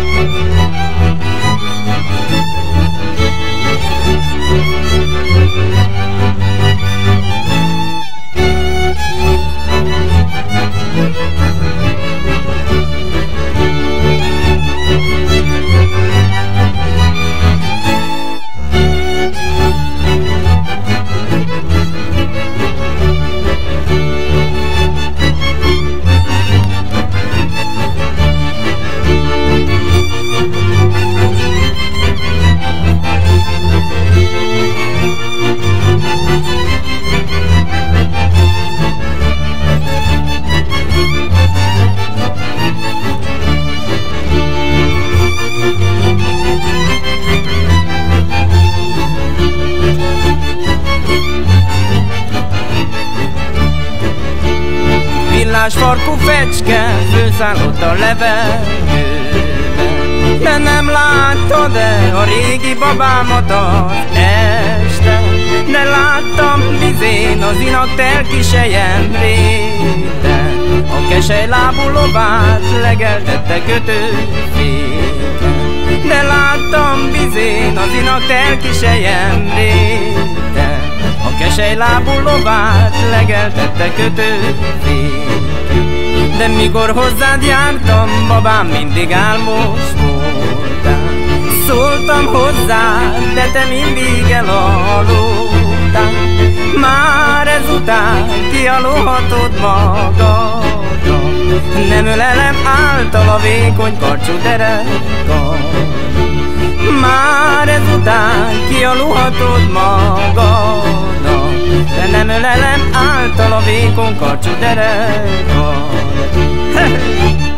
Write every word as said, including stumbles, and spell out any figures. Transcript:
Farkú fecske főszállott a levegőben, de nem láttad-e a régi babámat az este? De láttam vizén az inak telkiselyen réten, a keselylábú lovát legeltette kötőféken. De láttam vizén az inak telkiselyen réten, a keselylábú lovát legeltette kötőféken. De mikor hozzád jártam, babám, mindig álmos voltál. Szóltam hozzád, de te mindig elaludtál. Már ezután kialudhatod magadra, nem ölelem által a vékony karcsú derekad. Már ezután kialudhatod magadra, de nem ölelem által a vékony karcsú derekad.